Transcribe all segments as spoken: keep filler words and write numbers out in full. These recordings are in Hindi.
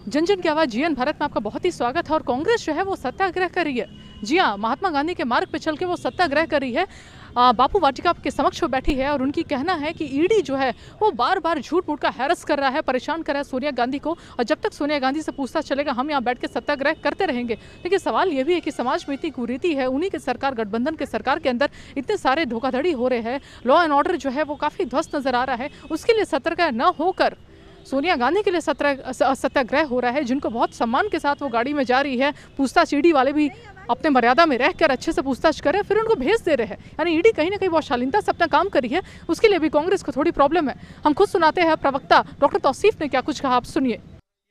जन जन की आवाज़ जीएन भारत में आपका बहुत ही स्वागत है। और कांग्रेस जो है वो सत्याग्रह कर रही है। जी हाँ, महात्मा गांधी के मार्ग पे चल के वो सत्याग्रह कर रही है। आ, बापू वाटिका के समक्ष वो बैठी है और उनकी कहना है कि ईडी जो है वो बार बार झूठ मूठ का हैरस कर रहा है, परेशान कर रहा है सोनिया गांधी को, और जब तक सोनिया गांधी से पूछताछ चलेगा हम यहाँ बैठ के सत्याग्रह करते रहेंगे। लेकिन सवाल ये भी है कि समाज में इतनी कुरीति है, उन्हीं के सरकार, गठबंधन के सरकार के अंदर इतने सारे धोखाधड़ी हो रहे हैं, लॉ एंड ऑर्डर जो है वो काफ़ी ध्वस्त नजर आ रहा है। उसके लिए सत्याग्रह न होकर सोनिया गांधी के लिए सत्याग्रह हो रहा है, जिनको बहुत सम्मान के साथ वो गाड़ी में जा रही है। पूछताछ ईडी वाले भी अपने मर्यादा में रहकर अच्छे से पूछताछ करें, फिर उनको भेज दे रहे हैं। यानी ईडी कहीं ना कहीं बहुत शालीनता से अपना काम करी है, उसके लिए भी कांग्रेस को थोड़ी प्रॉब्लम है। हम खुद सुनाते हैं प्रवक्ता डॉक्टर तौसीफ ने क्या कुछ कहा, आप सुनिए।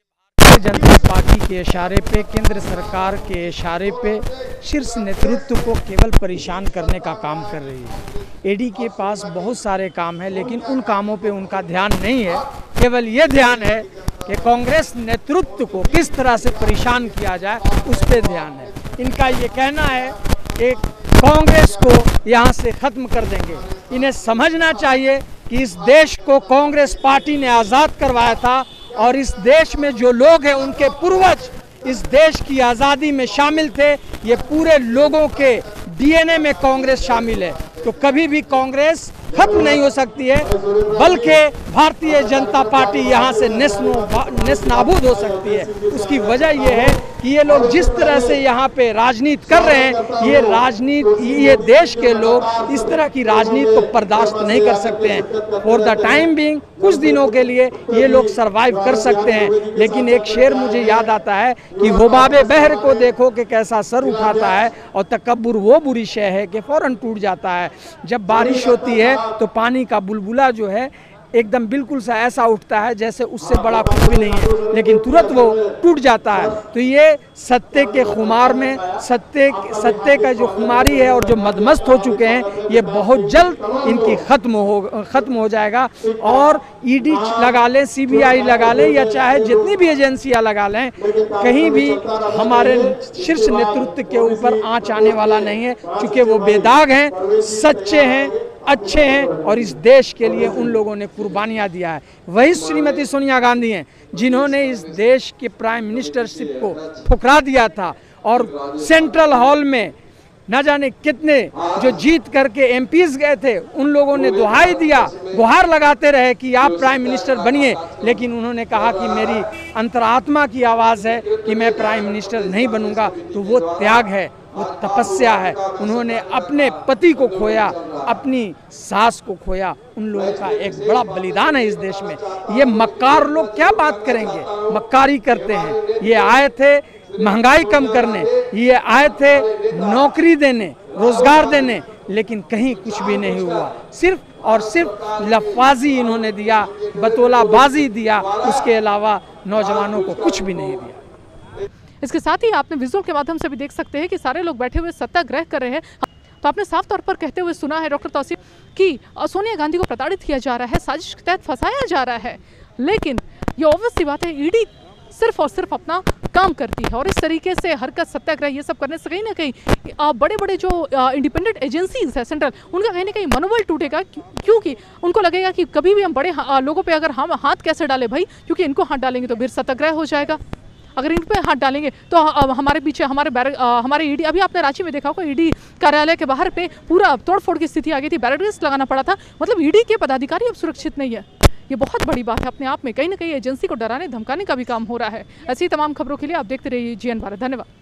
जनता पार्टी के इशारे पे, केंद्र सरकार के इशारे पे शीर्ष नेतृत्व को केवल परेशान करने का काम कर रही है। ईडी के पास बहुत सारे काम है, लेकिन उन कामों पे उनका ध्यान नहीं है। केवल ये ध्यान है कि कांग्रेस नेतृत्व को किस तरह से परेशान किया जाए, उस पर ध्यान है। इनका ये कहना है कि कांग्रेस को यहाँ से खत्म कर देंगे। इन्हें समझना चाहिए कि इस देश को कांग्रेस पार्टी ने आज़ाद करवाया था, और इस देश में जो लोग हैं उनके पूर्वज इस देश की आज़ादी में शामिल थे। ये पूरे लोगों के डीएनए में कांग्रेस शामिल है, तो कभी भी कांग्रेस खत्म नहीं हो सकती है, बल्कि भारतीय जनता पार्टी यहाँ से नेस्तनाबूद हो सकती है। उसकी वजह यह है कि ये लोग जिस तरह से यहाँ पे राजनीति कर रहे हैं, ये राजनीति, ये देश के लोग इस तरह की राजनीति को बर्दाश्त नहीं कर सकते हैं। फॉर द टाइम बीइंग, कुछ दिनों के लिए ये लोग सरवाइव कर सकते हैं, लेकिन एक शेर मुझे याद आता है कि हुबाबे बहर को देखो कि कैसा सर उठाता है, और तकब्बुर वो बुरी शय है कि फौरन टूट जाता है। जब बारिश होती है तो पानी का बुलबुला जो है एकदम बिल्कुल सा ऐसा उठता है जैसे उससे बड़ा कुछ भी नहीं है, लेकिन तुरंत वो टूट जाता है। तो ये सत्य के खुमार में, सत्य सत्य का जो खुमारी है और जो मदमस्त हो चुके हैं, ये बहुत जल्द इनकी खत्म हो खत्म हो जाएगा। और ईडी लगा लें, सीबीआई लगा लें, या चाहे जितनी भी एजेंसियां लगा लें, कहीं भी हमारे शीर्ष नेतृत्व के ऊपर आँच आने वाला नहीं है, क्योंकि वो बेदाग हैं, सच्चे हैं, अच्छे हैं, और इस देश के लिए उन लोगों ने कुर्बानियां दिया है। वही श्रीमती सोनिया गांधी हैं जिन्होंने इस देश के प्राइम मिनिस्टरशिप को ठुकरा दिया था, और सेंट्रल हॉल में न जाने कितने जो जीत करके एमपीज गए थे, उन लोगों ने दुहाई दिया, गुहार लगाते रहे कि आप प्राइम मिनिस्टर बनिए, लेकिन उन्होंने कहा कि मेरी अंतरात्मा की आवाज़ है कि मैं प्राइम मिनिस्टर नहीं बनूंगा। तो वो त्याग है, वो तपस्या है। उन्होंने अपने पति को खोया, अपनी सास को खोया। उन लोगों का एक बड़ा बलिदान है इस देश में। ये मक्कार लोग क्या बात करेंगे, मक्कारी करते हैं। ये आए थे महंगाई कम करने, ये आए थे नौकरी देने, रोजगार देने, लेकिन कहीं कुछ भी नहीं हुआ। सिर्फ और सिर्फ लफाजी इन्होंने दिया, बतौलाबाजी दिया, उसके अलावा नौजवानों को कुछ भी नहीं दिया। इसके साथ ही आपने विजुअल के माध्यम से भी देख सकते हैं कि सारे लोग बैठे हुए सत्याग्रह कर रहे हैं। तो आपने साफ तौर पर कहते हुए सुना है डॉक्टर तौसीफ कि सोनिया गांधी को प्रताड़ित किया जा रहा है, साजिश के तहत फंसाया जा रहा है। लेकिन ये ऑब्वियस सी बात है, ईडी सिर्फ और सिर्फ अपना काम करती है, और इस तरीके से हरकत, सत्याग्रह, ये सब करने से कहीं ना कहीं बड़े बड़े जो इंडिपेंडेंट एजेंसीज है सेंट्रल, उनका कहीं ना कहीं मनोबल टूटेगा, क्योंकि उनको लगेगा कि कभी भी हम बड़े लोगों पे अगर हम हाथ कैसे डालें भाई, क्योंकि इनको हाथ डालेंगे तो फिर सत्याग्रह हो जाएगा। अगर इन पे हाथ डालेंगे तो हमारे पीछे हमारे बैर हमारे ईडी, अभी आपने रांची में देखा होगा, ईडी कार्यालय के बाहर पे पूरा तोड़फोड़ की स्थिति आ गई थी, बैरिकेड्स लगाना पड़ा था। मतलब ईडी के पदाधिकारी अब सुरक्षित नहीं है। ये बहुत बड़ी बात है अपने आप में। कहीं ना कहीं एजेंसी को डराने धमकाने का भी काम हो रहा है। ऐसी तमाम खबरों के लिए आप देखते रहिए जीएन भारत।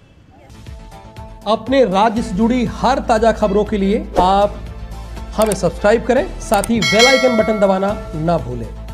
धन्यवाद। अपने राज्य से जुड़ी हर ताजा खबरों के लिए आप हमें सब्सक्राइब करें, साथ ही बेल आइकन बटन दबाना ना भूलें।